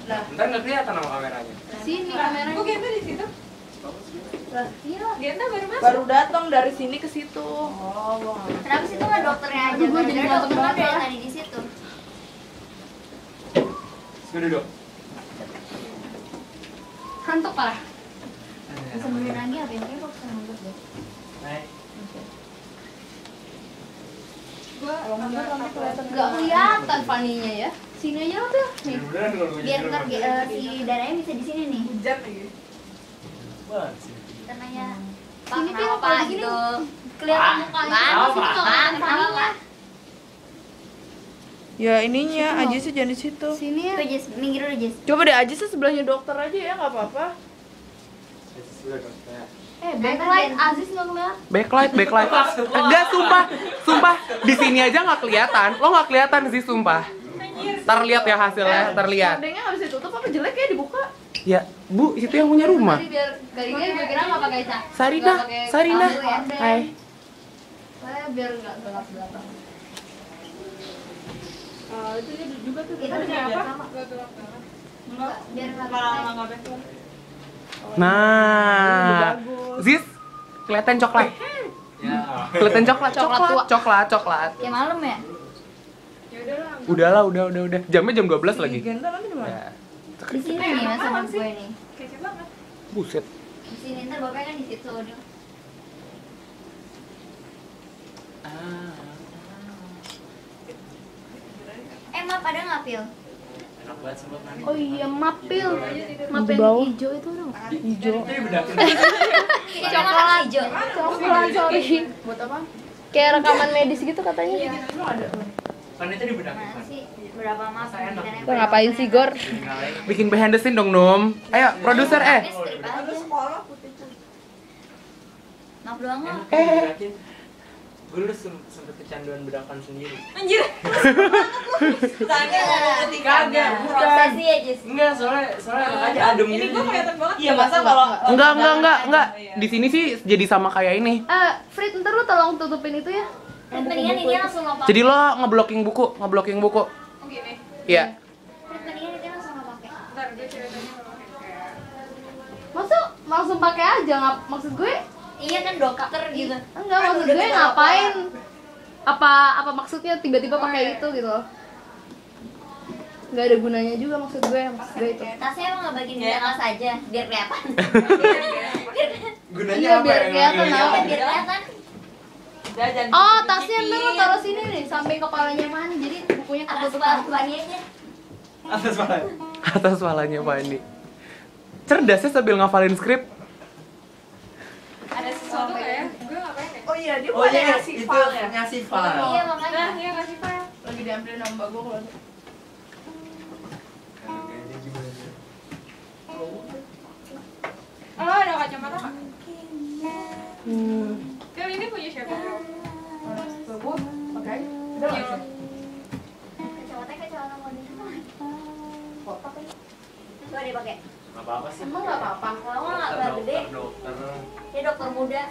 Nah, ntar nggak kelihatan sama kameranya. Sini kameranya. Kok Genta di situ? Lah, iya. Genta baru masuk. baru datang dari sini ke situ. Oh, gua nggak. Kenapa sih tuh nggak dokternya aja? Aduh, gua jadi Gara-gara nonton dokter kan banget, dari ya. tadi di situ. Sudah duduk. Kantuk parah. Bisa benerin lagi apa yang kayak kok bisa ngantuk deh. Naik. Gua Nggak kelihatan Fanny-nya ya. Sini aja udah. Nih. Beneran kalau gua Biar jadi ntar rumah. si darahnya bisa di sini nih. Hujan lagi. Banget sih. Kita nanya, Pak, Sini, Pil, kenapa kalau di sini gitu? Kelihatan mukanya. Apa? Sini nggak kelihatan Fanny-nya. Ya ininya aja sih jangan di situ. Sini ya. Tuh Jess, minggir dulu Jess. Coba deh aja sih sebelahnya dokter aja ya nggak apa-apa. Sudah dokter. Backlight Aziz nggak kelihatan. Backlight. Enggak, sumpah. Di sini aja nggak kelihatan. Lo nggak kelihatan sih, sumpah. Terlihat ya hasilnya, terlihat. Hordengnya nggak bisa ditutup apa jelek ya dibuka? Ya, Bu, itu yang punya rumah. Tadi biar kali-kali gue kira nggak pakai cat. Sarina, Nggak pakai Sarina. lampu ya. Hai. Saya biar nggak gelap belakang. Itu juga tuh. Itu udah apa? sama. Gak gelap banget. Enggak, biar nggak Malah kelihatan. nggak betul. Nah, Ziz, kelihatan coklat. Ya. Kelihatan coklat. Ya malam ya? Ya udahlah. Udah. Jamnya jam 12 lagi. Genta nanti di mana? Ya. Di sini nih mas sama gue nih. Kece banget. Buset. Di sini ntar bapaknya kan di situ. Maaf ada nggak Pil? Enak banget sih buat mandi. Oh iya, mapil. Di Mapil bawah. hijau itu dong. Hijau. Jadi bedakin. Coklat hijau. Coklat, sorry. Buat apa? Kayak rekaman medis gitu katanya. Lu ada. Kan itu dibedakin. Mana sih? Berapa masa Enak. Lo ngapain sih, Gor? Bikin behind the scene dong, Nom. Ayo, produser Strip aja. Sekolah putih. Maaf doang lo. Gue dulu sempet kecanduan bedakan sendiri. Anjir. Tanya Kagak, bukan. Prosesi ya Jess. Enggak, soalnya enak aja adem Ini gitu. gue kelihatan banget. Iya, masa kalau Enggak. Di sini sih jadi sama kayak ini. Frit, ntar lu tolong tutupin itu ya. Mendingan ini langsung lo Jadi lo ngeblocking buku. Oh gini. Iya. Mendingan ini langsung lo pakai. Ntar gue ceritanya kalau kayak. Masuk langsung pakai aja, nggak maksud gue? Iya kan dokter gitu. Enggak, maksud gue ngapain? Apa maksudnya tiba-tiba pakai itu gitu loh. Nggak ada gunanya juga maksud gue itu. Tasnya emang nggak bagian di atas aja biar kelihatan. gunanya Iya, apa biar ya? kelihatan, Gunanya apa? Biar kelihatan. Oh, tasnya ntar lu taruh sini nih, samping kepalanya mana, jadi bukunya Atas ketutup. bani aja. Atas mana? Atas palanya Fani. Cerdasnya sambil ngafalin skrip. Ada sesuatu nggak ya? Gue ngapain ya? Oh iya, dia Oh ada iya, ngasih itu file ya. ngasih file. Iya makanya. Nah, iya kasih file. Lagi diambilin sama mbak gue kalau Oh, ada kacamata nggak? Phil, ini punya siapa? mbak gue pakai. Udah Punya nggak lo. sih? Kacamata model. Coba deh pakai. Nggak apa-apa sih. Emang nggak apa-apa. Kalau nggak gede. Dokter. Dia dokter muda.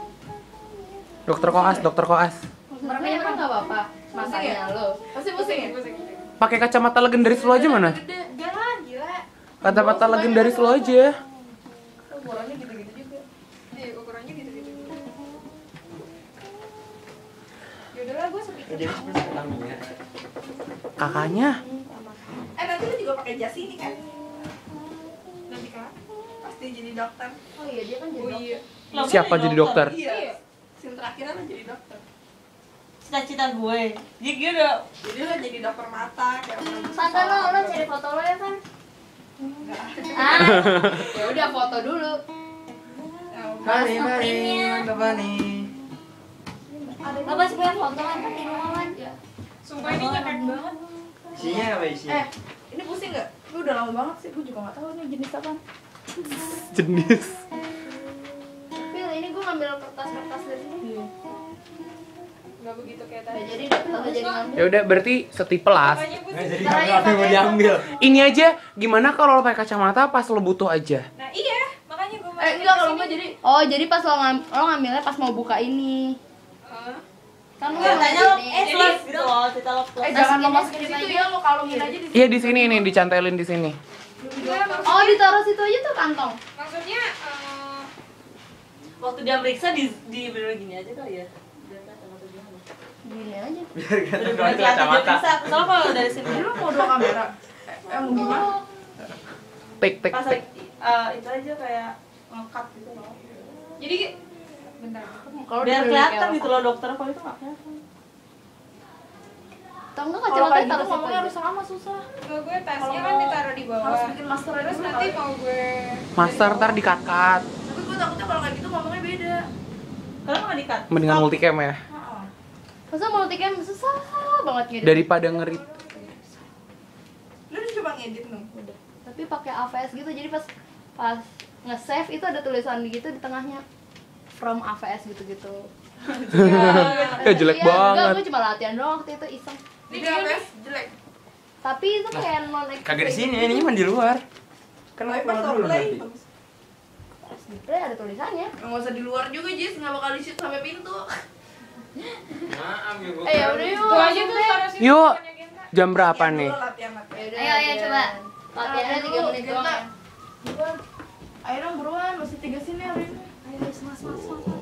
Dokter koas. Maksudnya emang nggak apa-apa. Masanya lo. Pasti pusing ya? Pusing. Pakai kacamata legendaris lo aja mana? Gede, jangan gila. Kacamata legendaris lo aja. Ukurannya gitu-gitu juga. Iya, ukurannya gitu-gitu. Ya udahlah, gue sepikir. Jadi seperti Tamiya. Kakaknya. Nanti lu juga pakai jas ini kan? Nanti kan? Pasti jadi dokter. Oh iya, dia kan jadi Oh dokter. iya. Siapa jadi dokter? Iya. Scene terakhirnya lo jadi dokter. Cita-cita gue. Jadi udah Jadi lo jadi dokter mata kayak orang Masa lo cari foto lo ya kan? enggak. Ah, Ya udah foto dulu. Mari, mantap Fani. lo pasti punya foto kan di rumah kan? Sumpah ini nyekek banget. Isinya apa isinya? Ini pusing nggak? Gue udah lama banget sih, gue juga nggak tahu ini jenis apa. Jenis. Phil, ini gue ngambil kertas-kertas dari sini. Nggak begitu kayak Nggak tadi. jadi deh, nggak jadi ngambil. Ya udah berarti setipe lah. Makanya pusing. Nggak jadi ngambil apa yang mau diambil. Ini aja gimana kalau lo pakai kacamata pas lo butuh aja. Nah iya, makanya gue mau. Enggak, kalau nggak jadi Oh, jadi pas lo ngambilnya pas mau buka ini. Kan lo tanya lo ini. plus gitu loh, cerita lo plus. jangan lo Masukin masukin aja situ aja. ya, lo kalungin aja di Iya di sini nih, dicantelin di sini. Enggak, Oh, ditaruh situ aja tuh kantong. maksudnya Waktu dia meriksa di bener gini aja kali ya. Biar kelihatan atau gimana? Gini aja. Biar kelihatan Bener-bener kalau itu kelihatan dia kacamata. periksa. Soalnya kalau dari sini Jadi lu mau dua kamera? Mau gimana? Tik. pas itu aja kayak ngekat gitu loh. jadi bentar. Kalau Biar di- kelihatan kayak- gitu loh dokter, kalau itu nggak kelihatan. Atau enggak Kalau kacamatanya kayak gitu taruh situ ngomongnya aja. harus sama susah. Kalau gue tasnya Kalau kan mau- ditaruh di bawah. Harus bikin master aja Terus dulu nanti kali. mau gue Master ntar dikat-kat. Tapi gue takutnya kalau kayak gitu ngomongnya beda. Kalau nggak dikat. Mendingan multicam ya. Heeh. Masa multicam susah banget ngedit. Daripada ngerit. Lu udah coba ngedit dong? Udah. Tapi pakai AVS gitu, jadi pas nge-save itu ada tulisan gitu di tengahnya from AVS gitu-gitu. Ya jelek Iya, banget. Enggak, gue cuma latihan doang waktu itu iseng. Jadi APS jelek. Tapi itu kayak non Kagak di sini, ini mah di luar. Kan Tapi lu pas keluar dulu play nanti. bagus. display ada tulisannya. Nggak usah di luar juga, Jis. Nggak bakal di-shoot sampai pintu. Maaf ya gua. Ya udah yuk. Tuh aja tuh taruh situ. Yuk. bukannya Genta. Jam berapa Latihan nih? dulu, latihan. Ayo coba. Latihannya 3 menit doang ya. Ayo dong buruan, masih 3 scene hari ini. Ayo mas.